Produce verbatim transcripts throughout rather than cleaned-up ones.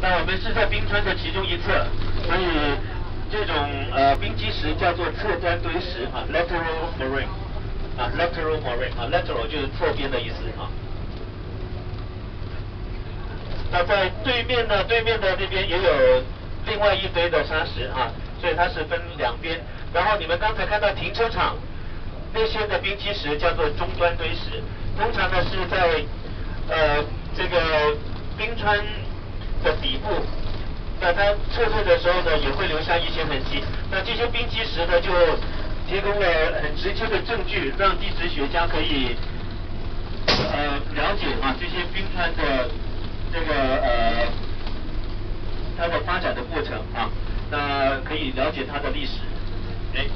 那我们是在冰川的其中一侧，所以这种呃冰基石叫做侧端堆石啊 ，lateral moraine 啊 ，lateral moraine 啊 ，lateral 就是侧边的意思啊。那在对面呢，对面的这边也有另外一堆的沙石啊，所以它是分两边。然后你们刚才看到停车场那些的冰基石叫做中端堆石，通常呢是在呃这个冰川的底部，那它撤退的时候呢，也会留下一些痕迹。那这些冰基石呢，就提供了很直接的证据，让地质学家可以呃了解啊这些冰川的这个呃它的发展的过程啊，那可以了解它的历史。哎，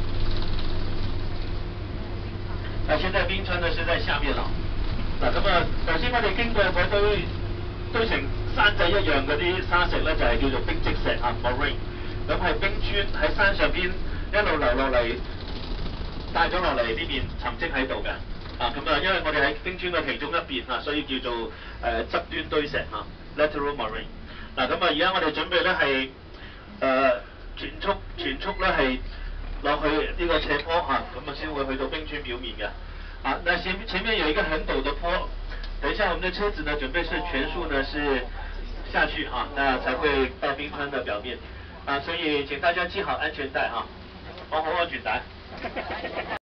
那現在冰川呢是在下面啦。嗱咁啊，頭先我哋經過嗰堆堆成山仔一樣嗰啲沙石咧，就係、是、叫做冰積石啊 moraine。咁係冰川喺山上邊一路流落嚟，帶咗落嚟呢邊沉積喺度嘅。啊咁啊，因為我哋喺冰川嘅其中一邊啊，所以叫做誒、呃、側端堆石啊 lateral moraine。嗱咁啊，而家我哋準備咧係誒全速全速咧係落去呢個斜坡啊，咁啊先會去到冰川表面嘅。啊，那前前面有一個很陡的坡，等一下我們的車子呢準備是全速呢是下去啊，那才會到冰川的表面啊，所以請大家繫好安全帶啊，綁好安全帶。